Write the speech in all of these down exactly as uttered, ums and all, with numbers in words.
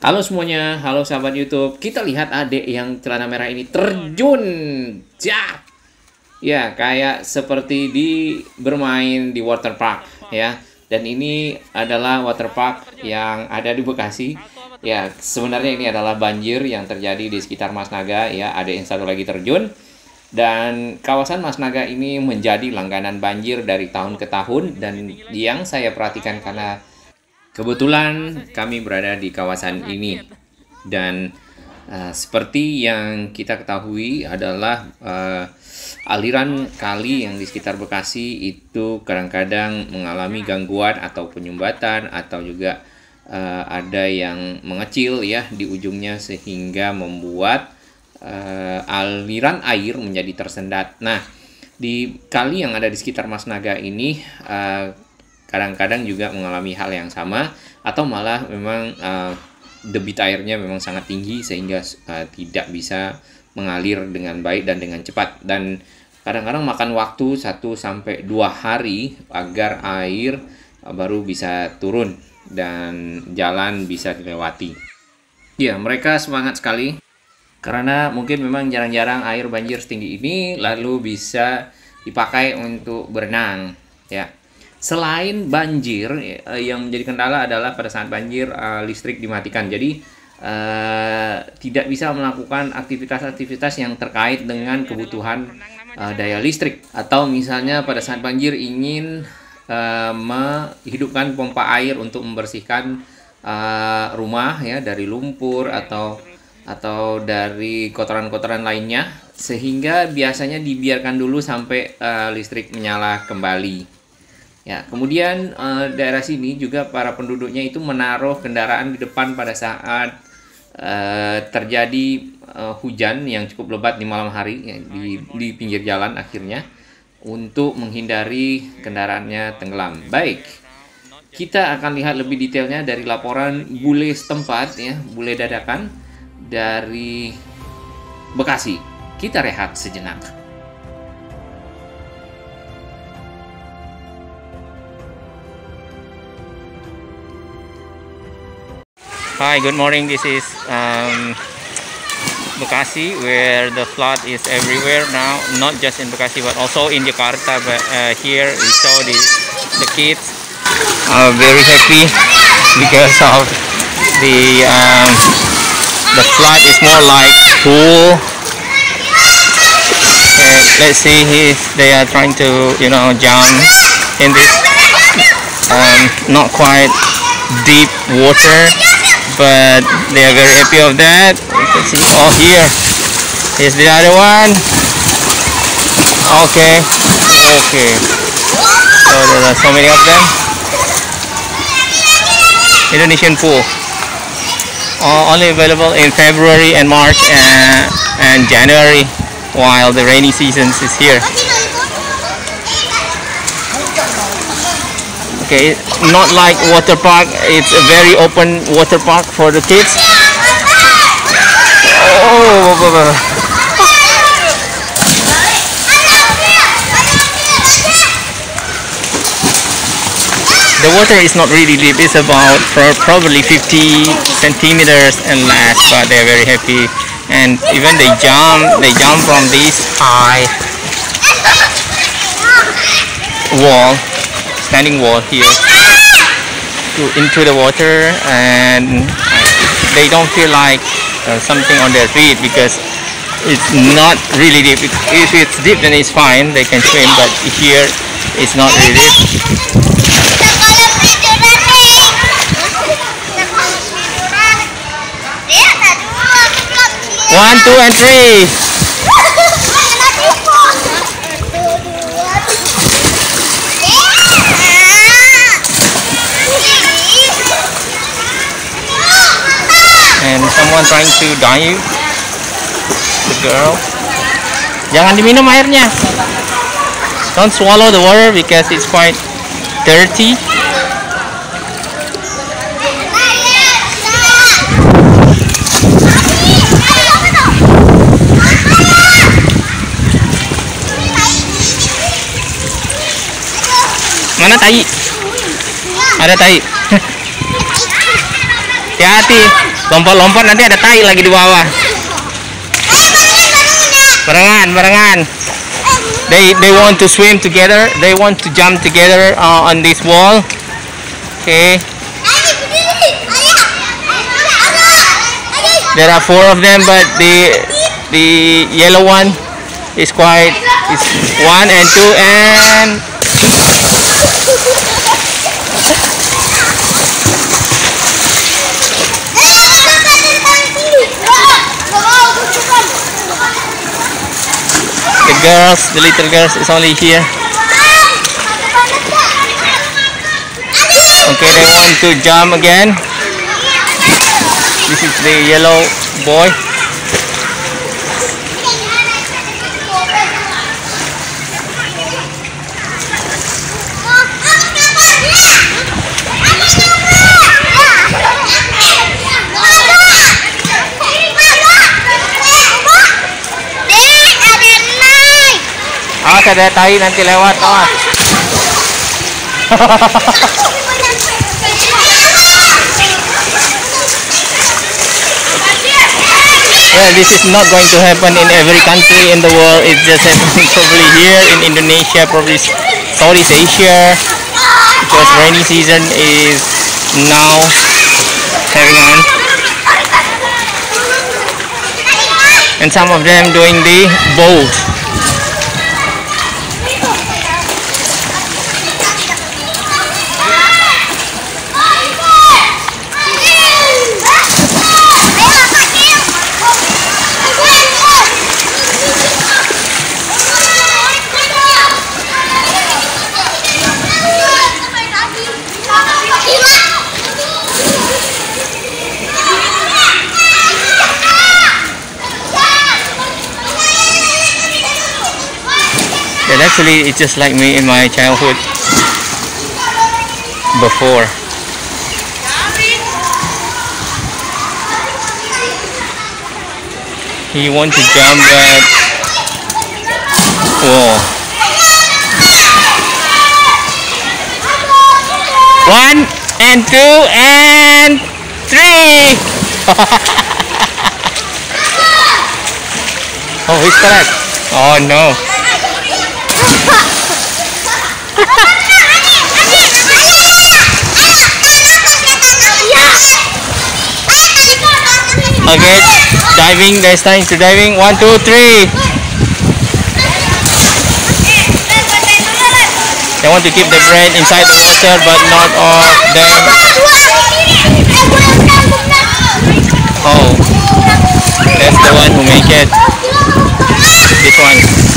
Halo semuanya, halo sahabat YouTube. Kita lihat adik yang celana merah ini terjun. Jak. Ya, kayak seperti di bermain di water park ya. Dan ini adalah water park yang ada di Bekasi. Ya, sebenarnya ini adalah banjir yang terjadi di sekitar Mas Naga ya. Adik yang satu lagi terjun. Dan kawasan Mas Naga ini menjadi langganan banjir dari tahun ke tahun. Dan yang saya perhatikan karena kebetulan kami berada di kawasan ini, dan uh, seperti yang kita ketahui adalah uh, aliran kali yang di sekitar Bekasi itu kadang-kadang mengalami gangguan atau penyumbatan atau juga uh, ada yang mengecil ya di ujungnya sehingga membuat uh, aliran air menjadi tersendat. Nah, di kali yang ada di sekitar Mas Naga ini uh, kadang-kadang juga mengalami hal yang sama atau malah memang uh, debit airnya memang sangat tinggi sehingga uh, tidak bisa mengalir dengan baik dan dengan cepat, dan kadang-kadang makan waktu satu sampai dua hari agar air uh, baru bisa turun dan jalan bisa dilewati. Ya, mereka semangat sekali karena mungkin memang jarang-jarang air banjir setinggi ini lalu bisa dipakai untuk berenang ya. Selain banjir, yang menjadi kendala adalah pada saat banjir uh, listrik dimatikan. Jadi uh, tidak bisa melakukan aktivitas-aktivitas yang terkait dengan kebutuhan uh, daya listrik. Atau misalnya pada saat banjir ingin uh, menghidupkan pompa air untuk membersihkan uh, rumah ya dari lumpur atau atau dari kotoran-kotoran lainnya, sehingga biasanya dibiarkan dulu sampai uh, listrik menyala kembali. Ya, kemudian uh, daerah sini juga para penduduknya itu menaruh kendaraan di depan pada saat uh, terjadi uh, hujan yang cukup lebat di malam hari ya, di, di pinggir jalan akhirnya untuk menghindari kendaraannya tenggelam. Baik, kita akan lihat lebih detailnya dari laporan bule setempat ya, bule dadakan dari Bekasi. Kita rehat sejenak. Hi, good morning. This is um, Bekasi, where the flood is everywhere now. Not just in Bekasi, but also in Jakarta. But uh, here we saw the the kids are very happy because of the um, the flood is more like pool. And let's see, he's, they are trying to you know jump in this um, not quite deep water. But they are very happy of that. You can see, oh, here, here's the other one. Okay, okay. So there are so many of them. Indonesian pool. Uh, only available in February and March and, and January, while the rainy season is here. Okay, not like water park. It's a very open water park for the kids. Oh, the water is not really deep. It's about probably fifty centimeters and less, but they're very happy. And even they jump, they jump from this high wall. Standing wall here to into the water, and they don't feel like uh, something on their feet because it's not really deep. If it's deep, then it's fine, they can swim, but here it's not really deep. One, two, and three. And someone trying to dive, the girl. Jangan diminum airnya. Don't swallow the water because it's quite dirty. Mana tai? Ada tai. Hati-hati. Lompat-lompat nanti ada tai lagi di bawah. Barengan, barengan. They they want to swim together. They want to jump together uh, on this wall. Okay. There are four of them, but the the yellow one is quite is one and two and the girls, the little girls is only here. Okay, they want to jump again. This is the yellow boy. Awas ada tai nanti lewat, awas. Well, this is not going to happen in every country in the world. It's just happening probably here in Indonesia, probably Southeast Asia, because rainy season is now having on. And some of them doing the boat. And actually, it's just like me in my childhood before. He wants to jump, but whoa! One and two and three. Oh, he's correct. Oh no. Okay, diving, there's time to diving. One, two, three. They want to keep the brain inside the water, but not all of them. Oh, that's the one who make it. This one.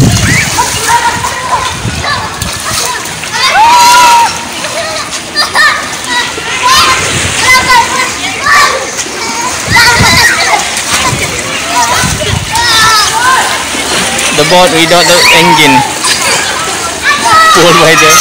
The boat without the engine, pulled by the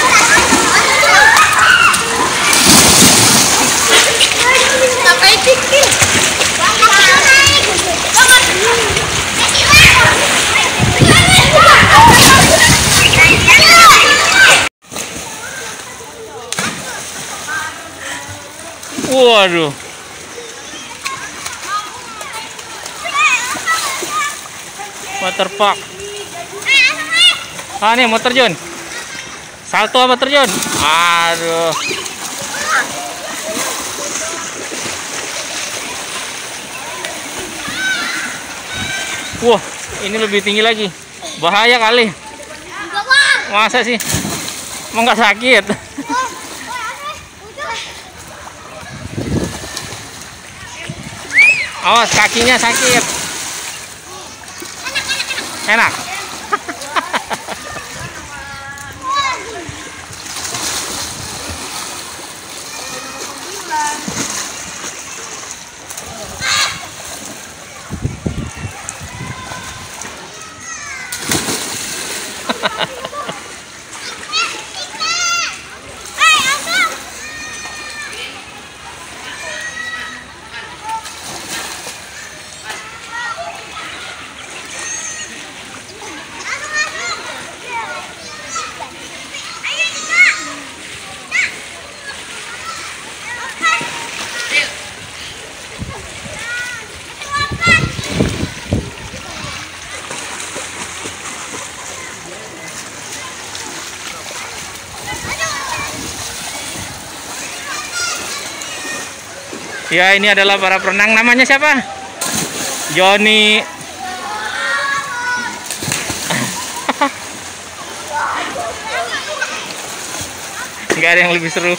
waduh. Water park. Ah, nih mau terjun. Salto apa terjun? Aduh. Wah, ini lebih tinggi lagi. Bahaya kali. Masa sih? Emang nggak sakit? Awas, kakinya sakit. Enak. Ya, ini adalah para perenang. Namanya siapa? Joni. Nggak ada yang lebih seru.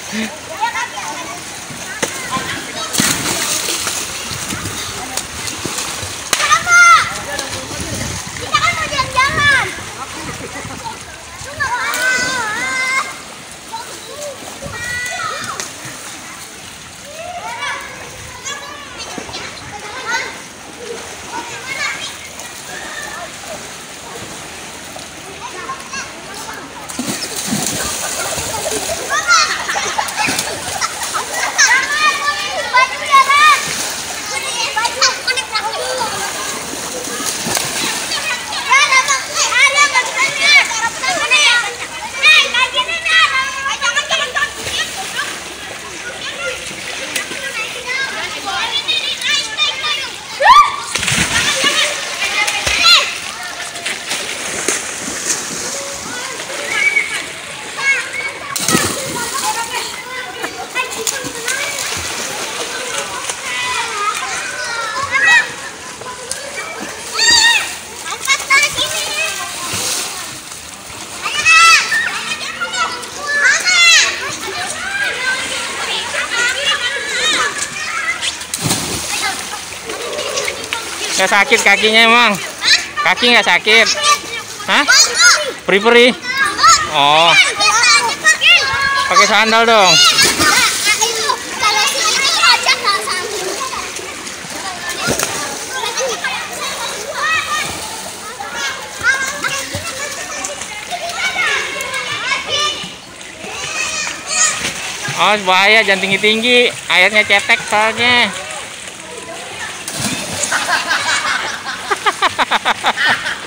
Nggak sakit kakinya emang? Kaki nggak sakit? Hah? Peri-peri? Oh, pakai sandal dong. Oh, bahaya, jangan tinggi-tinggi. Airnya cetek soalnya.